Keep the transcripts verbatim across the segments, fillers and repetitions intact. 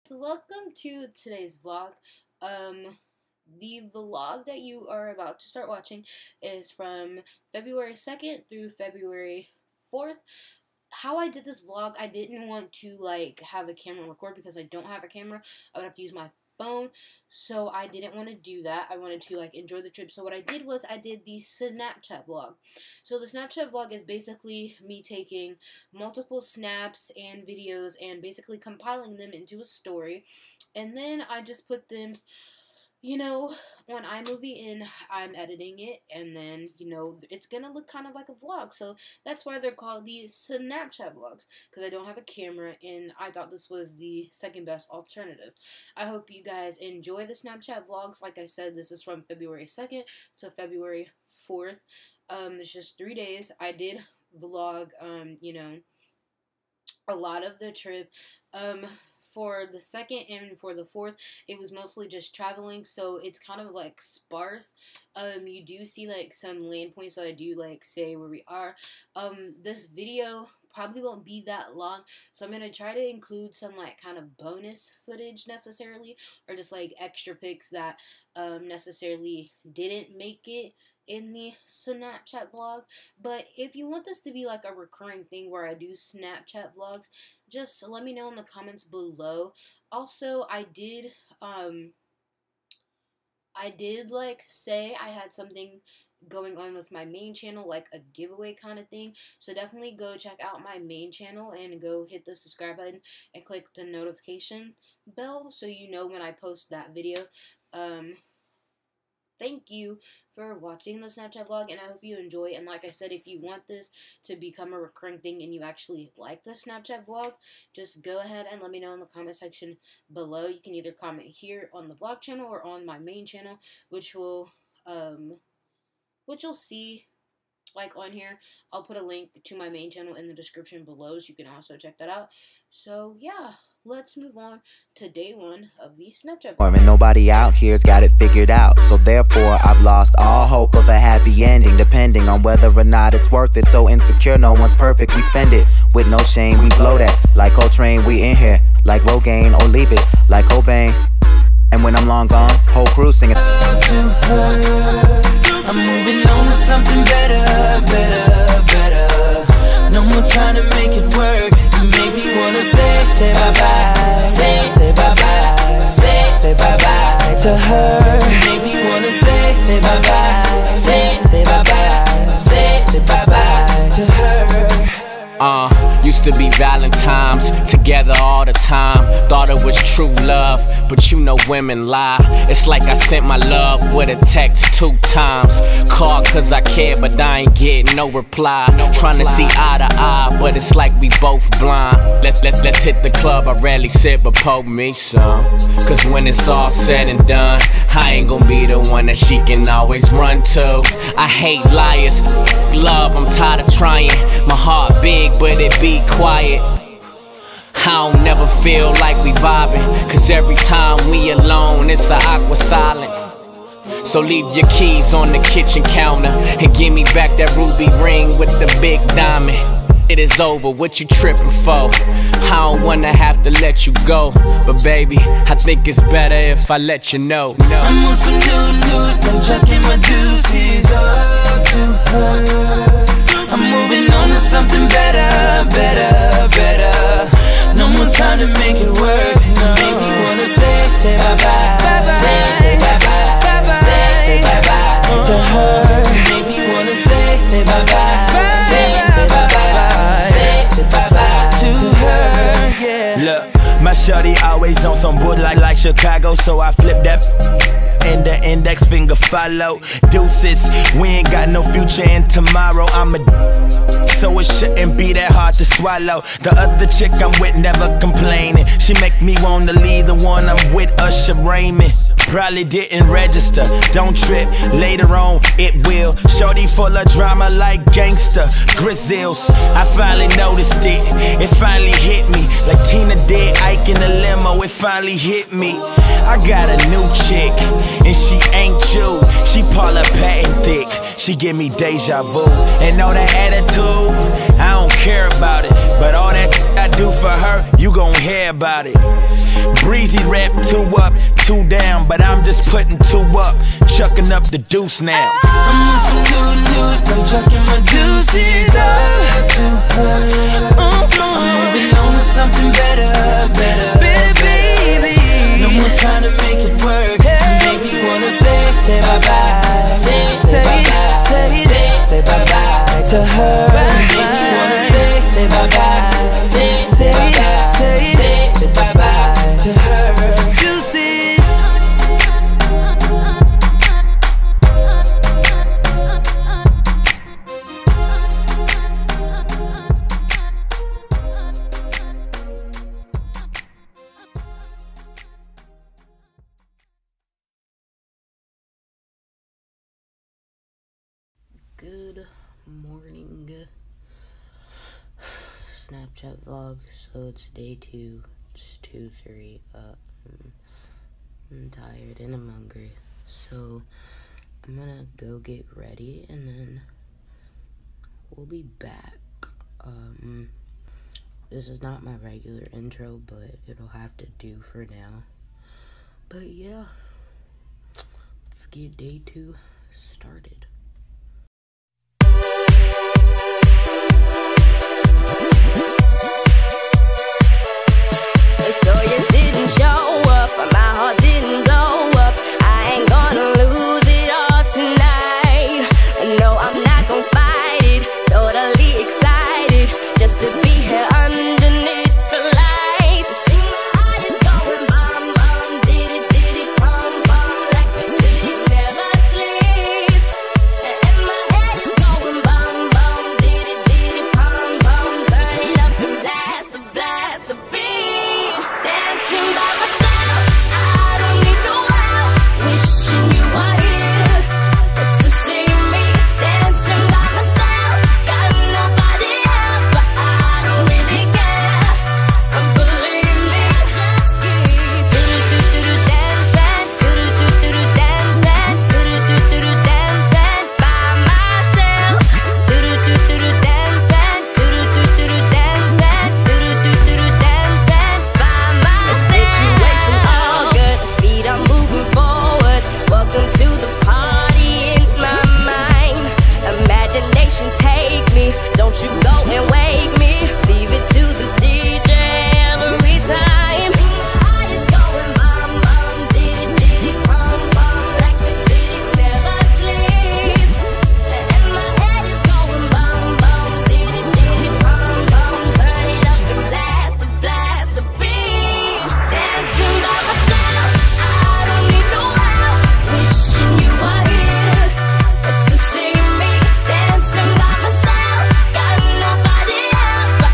Welcome to today's vlog. Um, the vlog that you are about to start watching is from February second through February fourth. How I did this vlog, I didn't want to like have a camera record because I don't have a camera. I would have to use my phone, so I didn't want to do that. I wanted to like enjoy the trip. So what I did was I did the Snapchat vlog. So the Snapchat vlog is basically me taking multiple snaps and videos and basically compiling them into a story, and then I just put them, you know, on iMovie, and I'm editing it, and then, you know, it's gonna look kind of like a vlog. So that's why they're called the Snapchat vlogs, because I don't have a camera, and I thought this was the second best alternative. I hope you guys enjoy the Snapchat vlogs. Like I said, this is from February second to February fourth. Um, it's just three days. I did vlog, um, you know, a lot of the trip. Um, For the second and for the fourth, it was mostly just traveling, so it's kind of like sparse. Um, you do see like some land points, so I do like say where we are. Um, this video probably won't be that long, so I'm gonna try to include some like kind of bonus footage necessarily, or just like extra pics that um, necessarily didn't make it in the Snapchat vlog. But if you want this to be like a recurring thing where I do Snapchat vlogs, just let me know in the comments below. Also, I did um I did like say I had something going on with my main channel, like a giveaway kind of thing, so definitely go check out my main channel and go hit the subscribe button and click the notification bell so you know when I post that video. um Thank you for watching the Snapchat vlog, and I hope you enjoy. And like I said, if you want this to become a recurring thing and you actually like the Snapchat vlog, just go ahead and let me know in the comment section below. You can either comment here on the vlog channel or on my main channel, which will um which you'll see like on here. I'll put a link to my main channel in the description below, so you can also check that out. So yeah, let's move on to day one of the Snapchat. And nobody out here's got it figured out, so therefore I've lost all hope of a happy ending, depending on whether or not it's worth it. So insecure, no one's perfect, we spend it with no shame, we blow that like Coltrane. We in here like Rogaine, or leave it like Cobain. And when I'm long gone, whole crew singing. I'm moving on to something better, better, better. No more trying to make it work. Make me wanna say, say bye-bye, say, say bye-bye, say, say bye-bye to her. Make me wanna say, say bye-bye, say, say bye-bye, say, say bye-bye to her. Uh, used to be Valentine's, together all the time. Thought it was true love, but you know women lie. It's like I sent my love with a text two times. Called cause I care, but I ain't getting no reply. Trying to see eye to eye, but it's like we both blind. Let's let's let's hit the club, I rarely sit, but poke me some. Cause when it's all said and done, I ain't gonna be the one that she can always run to. I hate liars, love, I'm tired of trying. My heart big, but it be quiet. I don't never feel like we vibing, cause every time we alone it's a awkward silence. So leave your keys on the kitchen counter and give me back that ruby ring with the big diamond. It is over, what you tripping for? I don't wanna have to let you go, but baby, I think it's better if I let you know. No. I'm on some new loot, I'm chucking my deuces up to her. I'm moving on to something better, better, better. No more trying to make it work. No. Make me wanna say, say bye-bye, say, say bye-bye, say, say bye-bye to her. Make me wanna say, say bye-bye, say, say bye-bye, say, say bye-bye to her. Yeah. Look, my shorty always on some wood like like Chicago, so I flip that and the index finger follow. Deuces, we ain't got no future in tomorrow. I'm a so it shouldn't be that hard to swallow. The other chick I'm with never complaining. She make me wanna leave the one I'm with, Usher Raymond. Probably didn't register, don't trip, later on it will. Shorty full of drama like gangster, Grizzles. I finally noticed it, it finally hit me. Like Tina did Ike in the limo, it finally hit me. I got a new chick, and she ain't you. She Paula Patton thick, she give me deja vu. And all that attitude, I don't care about it. But all that I do for her, you gon' hear about it. Breezy rap, two up, two down, but I'm just putting two up, chucking up the deuce now. I'm on some new, new, I'm chucking my deuces up to her. I'm moving on to something better, better, better, baby. No more trying to make it work, make me wanna say, say bye bye, say, say bye bye, say, say, say bye bye to her. Make me wanna say, say bye bye, say, say bye bye, say, say, say bye bye to her. Deuces. Good morning, Snapchat vlog. So it's day two, it's two, three, uh, I'm, I'm tired and I'm hungry, so I'm gonna go get ready and then we'll be back. Um, this is not my regular intro, but it'll have to do for now. But yeah, let's get day two started. So you didn't show up, my heart didn't blow up. I ain't gonna lose it all tonight. No, I'm not gonna fight it, totally excited just to be here underneath the lights. See my heart is going bum bum, did it, did it, pum pum, like the city never sleeps. And my head is going bum bum, did it, did it, pum pum, turn it up and blast the blast the beat. Dancing by myself, I don't need no help. Wishing you were here to see me. Dancing by myself, got nobody else, but I don't really care. Believe me, just keep do-do-do-do-do dancing, do-do-do-do-do dancing, do-do-do-do-do dancing by myself, do-do-do-do-do dancing, do-do-do-do-do dancing, do-do-do-do-do dancing by myself. Situation all good, feet are moving forward. Welcome to the party in my mind. Imagination take me, don't you go and wake me. Leave it to the D J every time. See my heart is going bum bum, did it, did it, pum pum, like the city never sleeps. And my head is going bum bum, did it, did it, pum pum, turn it up and blast the blast the beat. Dancing by myself, I don't need no help. Wishing you were here to see me. Dancing by myself, got nobody else but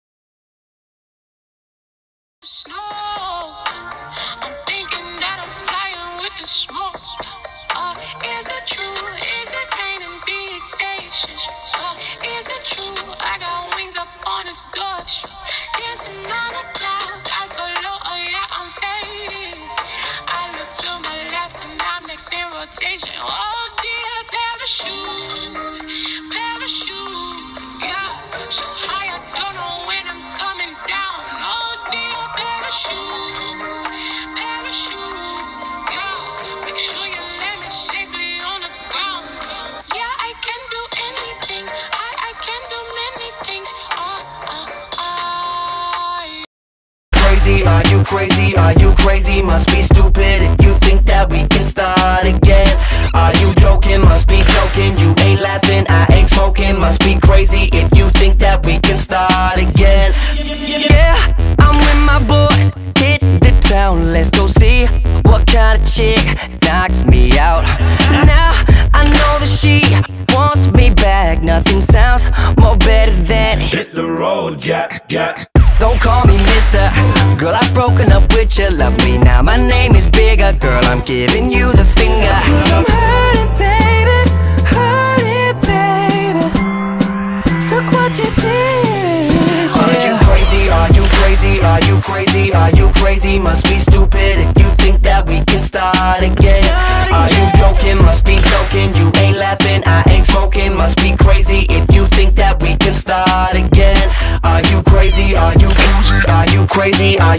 snow. I'm thinking that I'm flying with the smoke. Uh, is it true? Is it raining big faces? Uh, is it true? I got wings up on this Dutch. Dancing on the clouds, I so low, oh yeah, I'm fading. I look to my left and I'm next in rotation. Oh dear, parachute, parachute, yeah. So high, I don't know when I'm coming down. Oh dear, parachute, parachute, yeah. Make sure you land me safely on the ground. Yeah, I can do anything. I, I can do many things. Oh, oh, oh. Crazy, are you crazy? Are you crazy? Must be stupid if you think that we can start again. Are you joking? Must be joking. You ain't laughing, I ain't smoking. Must be crazy if you think that we can start again. Yeah, I'm with my boys, hit the town. Let's go see what kind of chick knocks me out. Now I know that she wants me back. Nothing sounds more better than Hit the road, Jack, Jack. don't call me mister. Girl, I've broken up with you, love me now. My name is bigger, girl, I'm giving you the finger. I'm hurting, baby, hurting, baby. Look what you did. Are you crazy? Are you crazy? Are you crazy? Are you crazy? Must be stupid if you think that we can start again. Are you joking? Must be joking. You ain't laughing, I ain't smoking. Must be crazy if you think that we can start again. Are you crazy? Are you crazy? Are you crazy? Are you crazy?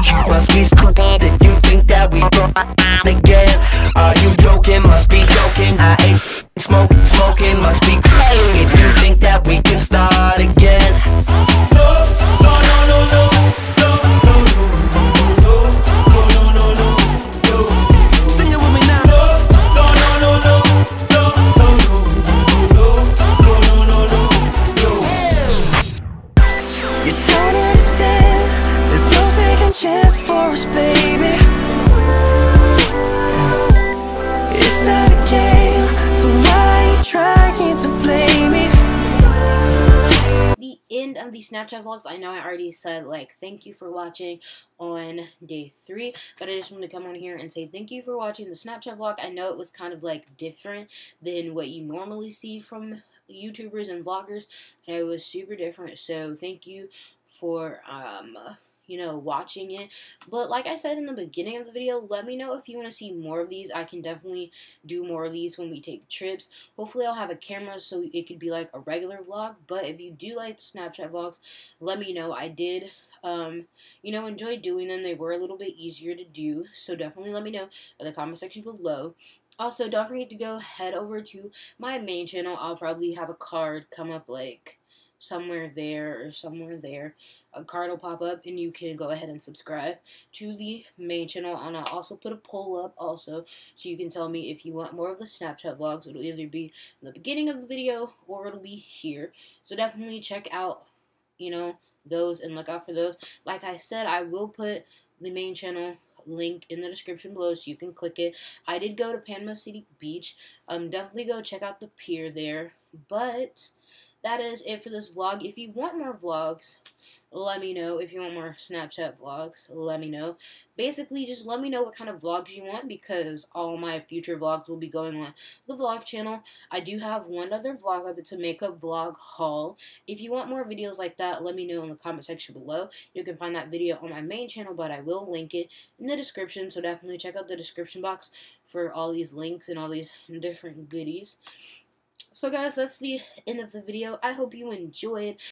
Must be stupid if you think that we go again. Are you joking? Must be joking. I ain't smoking, smoking. Must be crazy if you think that we can start again. No, no, no, no, no, no, no, no, no, no, no, no. Sing it with me now. No, no, no, no, no, no, no, no, no, no, no. You don't understand. There's no second chance for us, baby. It's not a game, so why are you trying to play me? The end of the Snapchat vlogs. I know I already said, like, thank you for watching on day three, but I just want to come on here and say thank you for watching the Snapchat vlog. I know it was kind of, like, different than what you normally see from YouTubers and vloggers. It was super different, so thank you for, um... you know, watching it. But like I said in the beginning of the video, let me know if you want to see more of these. I can definitely do more of these when we take trips. Hopefully I'll have a camera so it could be like a regular vlog. But if you do like Snapchat vlogs, let me know. I did, um, you know, enjoy doing them. They were a little bit easier to do. So definitely let me know in the comment section below. Also, don't forget to go head over to my main channel. I'll probably have a card come up like somewhere there or somewhere there. A card will pop up and you can go ahead and subscribe to the main channel, and I'll also put a poll up also so you can tell me if you want more of the Snapchat vlogs. It'll either be in the beginning of the video or it'll be here, so definitely check out, you know, those and look out for those. Like I said, I will put the main channel link in the description below so you can click it. I did go to Panama City Beach. Um, definitely go check out the pier there. But that is it for this vlog. If you want more vlogs, let me know. If you want more Snapchat vlogs, let me know. Basically, just let me know what kind of vlogs you want, because all my future vlogs will be going on the vlog channel. I do have one other vlog up. It's a makeup vlog haul. If you want more videos like that, let me know in the comment section below. You can find that video on my main channel, but I will link it in the description, so definitely check out the description box for all these links and all these different goodies. So guys, that's the end of the video. I hope you enjoyed.